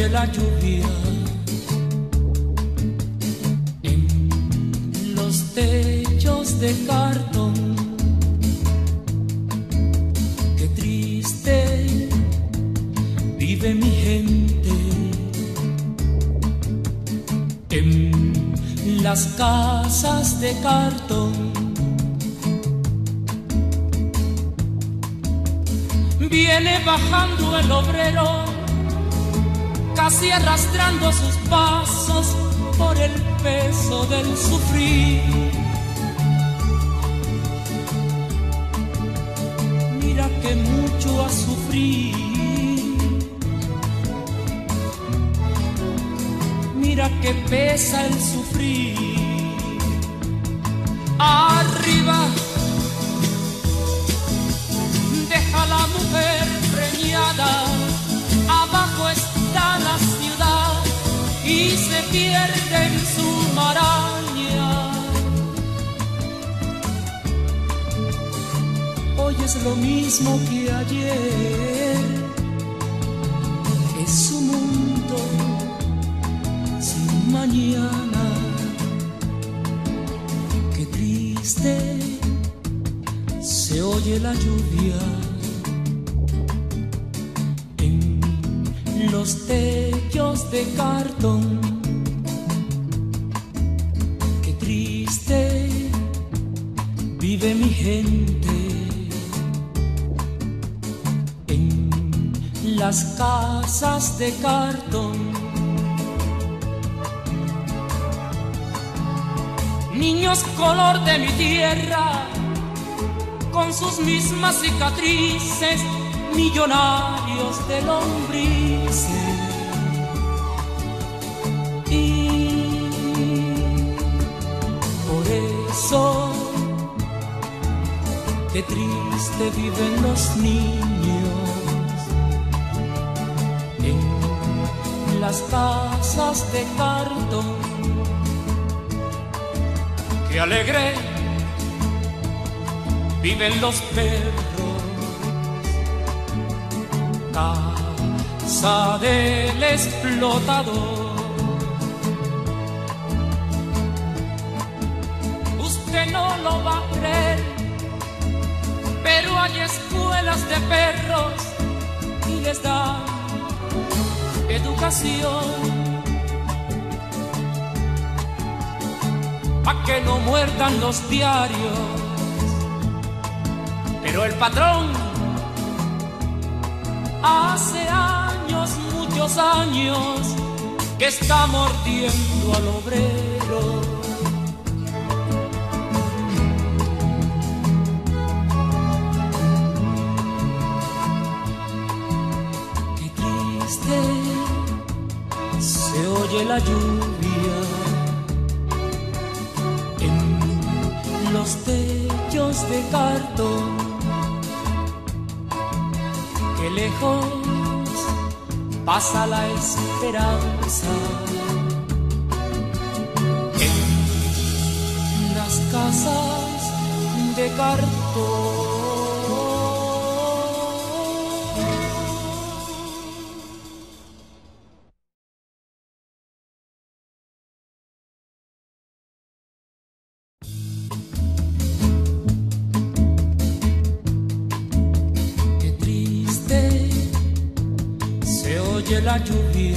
oye la lluvia en los techos de cartón. Qué triste vive mi gente en las casas de cartón. Viene bajando el obrero, casi arrastrando sus pasos por el peso del sufrir. Mira que mucho ha sufrido, mira que pesa el sufrir. Arriba deja la mujer preñada, abajo está la ciudad y se pierde en su maraña. Hoy es lo mismo que ayer, es un mundo sin mañana. Qué triste se oye la lluvia en los techos de cartón. Qué triste vive mi gente en las casas de cartón. Niños color de mi tierra, con sus mismas cicatrices, millonarios de lombrices. Y por eso, qué triste viven los niños en las casas de cartón. Qué alegre viven los perros, casa del explotador. Usted no lo va a creer, pero hay escuelas de perros y les dan educación, pa' que no muerdan los diarios. Pero el patrón hace años, muchos años, que está mordiendo al obrero. Qué triste se oye la lluvia en los techos de cartón. Qué lejos pasa la esperanza en las casas de cartón. La lluvia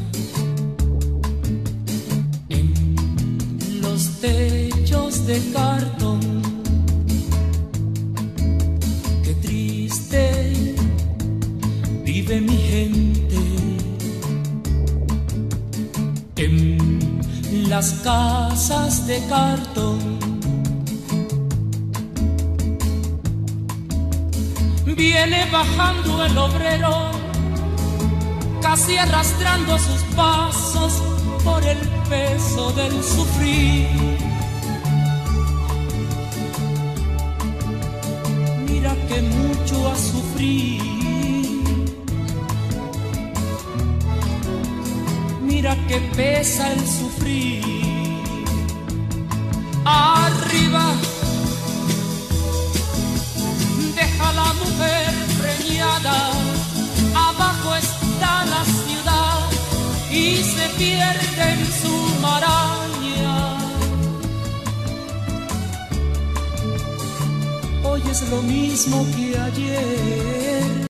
en los techos de cartón. Qué triste vive mi gente en las casas de cartón. Viene bajando el obrero, casi arrastrando sus pasos por el peso del sufrir. Mira que mucho ha sufrido, mira que pesa el sufrir. Arriba deja la mujer preñada, abajo está la ciudad y se pierde en su maraña. Hoy es lo mismo que ayer,